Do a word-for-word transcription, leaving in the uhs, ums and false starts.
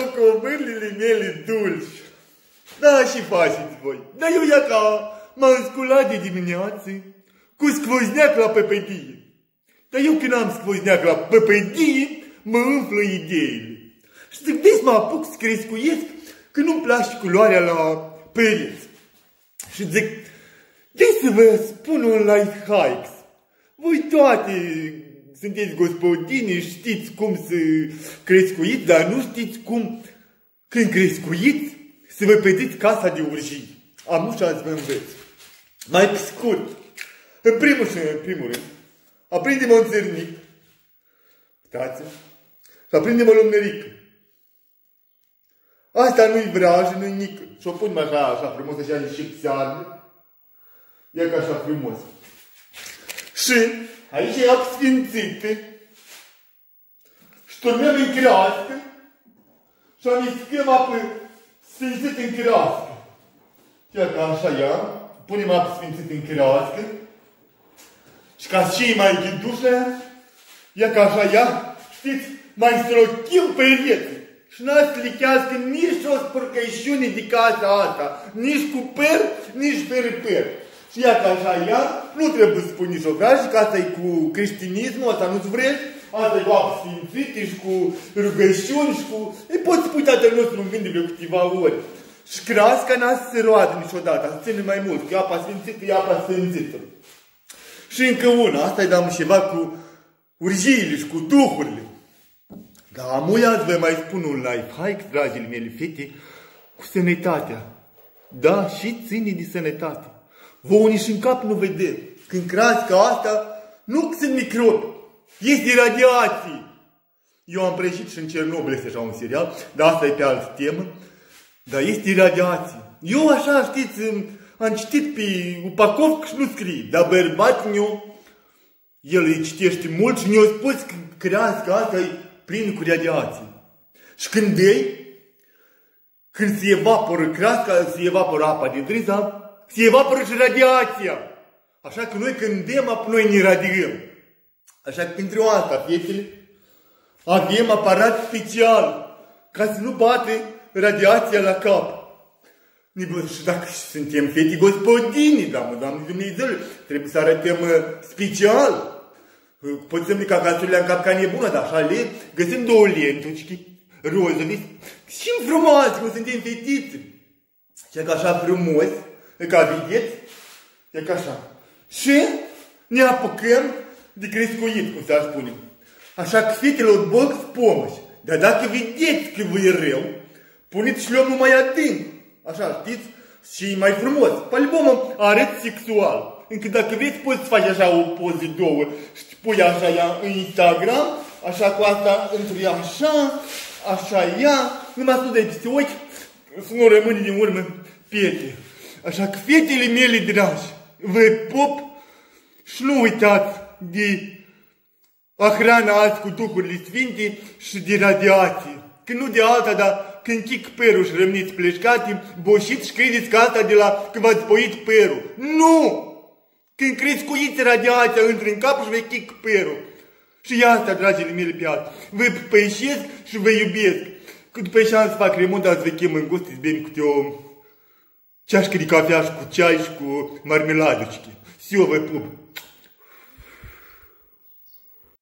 recomandările mele dulci. Da, și faceți voi. Dar eu ia ca m-am sculat de dimineață cu scvozneac la păpădie. Dar eu când am scvozneac la păpădie, mă umflă ideile. Și zic, de mă apuc să crescuiesc că nu-mi place culoarea la pereți. Și zic, de să vă spun un life hacks. Voi toate sunteți gospodini, știți cum să crescuiți, dar nu știți cum, când crescuiți, să vă pedeți casa de urjii. Am ușa să vă învăț. Mai pe scurt, în primul și în primul rând, aprindem un țărnic, uitați, și aprindem o lumnerică. Asta nu-i vrajă, nu-i nică. Și o punem așa, așa frumos, așa și psearnă. Ia ca așa frumos. Și aici e apă sfințită. Și turnăm în crească. Și amestecăm apă sfințită în crească. Ia ca așa ia. Punem apă sfințită în crească. Și ca și mai ghidușă, ia ca așa ia. Știți, mai strochim pereții. Și n-ați slichească nici o spărcăișune de casa asta. Nici cu păr, nici fără păr. Și ia ca așa ia, nu trebuie să spui nici o vrajă, că asta e cu creștinismul, asta nu-ți vrei, asta e cu apă sfințită și cu rugăciuni și cu... Îi poți spui tatăl nostru în vinde vreo câteva ori. Și creasca n-a să se roadă niciodată, să ține mai mult, că apa sfințită e apa sfințită. Și încă una, asta e dăm ceva cu urjiile și cu duhurile. Dar amuia azi vă mai spun un life hack, dragile mele fete, cu sănătatea. Da, și ține de sănătate. Vă unii și în cap nu vedem. Când crească asta, nu sunt microbi. Este radiație. Eu am preșit și în Cernobâl, este așa un serial, dar asta e pe altă temă. Dar este radiație. Eu așa, știți, am citit pe upacovcă și nu scrie. Dar bărbatul meu, el îi citește mult și mi-a spus că crească asta e plin cu radiație. Și când ei, când se evaporă crească, se evaporă apa din driza, se evaporă și radiația. Așa că noi când dăm apă, noi ne radiem. Așa că pentru asta, fetele, avem aparat special ca să nu bate radiația la cap. Și dacă suntem fete gospodini, Doamne, Doamne Dumnezeu, trebuie să arătăm special. Poți să-mi ca casurile în cap ca nebună, dar așa le găsim două lentuci, rozove, și frumoase, cum suntem fetițe. Și că așa frumos, ca vedeți, e ca așa. Și ne apucăm de crescuit, cum s-ar spune. Așa că fetelor băg spomăși. Dar dacă vedeți că vă e rău, puneți șleomul mai adânc. Așa, știți? Și mai frumos. Pe-albumă arăt sexual. Încă dacă vreți, poți să faci așa o poză două și pui așa ea în Instagram, așa cu asta într-o așa, așa ea, numai să nu dai peste ochi, să nu rămâne din urmă piete. Așa că, fetele mele dragi, vă pup și nu uitați de hrana azi cu duhurile sfinte și de radiație. Că nu de alta, dar când chic părul și rămniți pleșcate, boșiți și credeți că asta de la că v-ați poit părul. Nu! Când crescuiți radiația, intră în cap și vă chic părul. Și asta, dragile mele pe altă. Vă păișesc și vă iubesc. Că după ce am să fac remont, azi vă chem în gust, să bem câte o ceașcă de cafea și cu ceai și cu marmeladă. Și eu vă pup.